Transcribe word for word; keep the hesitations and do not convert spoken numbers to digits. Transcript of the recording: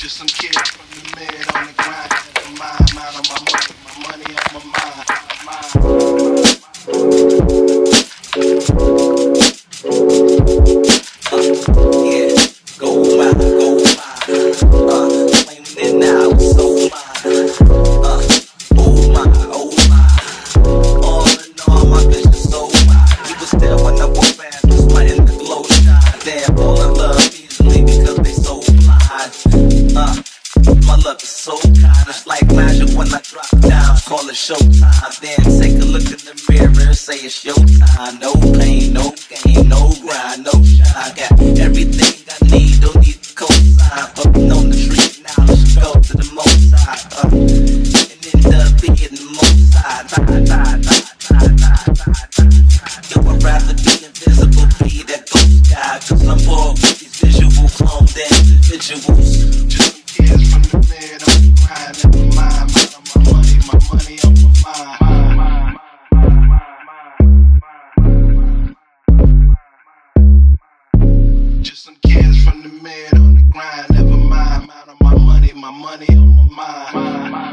Just some kids from the mid on the grind. Never mind, I'm out of my money, my money on my mind. Uh, yeah, go mine, go mine. Uh, claiming it now, it's so mine. Uh, oh my, oh my. All in all, my bitch is so mine. You was there when I walked past, just letting the glow shine. Damn, fall in love easily because they so blind. Uh, my love is so kind, it's like magic when I drop down. Call it showtime, then take a look in the mirror and say it's showtime. No pain, no gain, no grind, no shine. Got everything I need, don't need the cosign. Up on the tree now, let's go to the most high. Uh, and end up being the most high. Die, die, die, die, die, die, die. Yo, I'd rather be invisible, be that ghost guy. Cause I'm bored with these visual cloned individuals. Just some kids from the mid on the grind. Never mind, I'm out of my money, my money on my mind. Just some kids from the mid on the grind. Never mind, I'm out of my money, my money on my mind.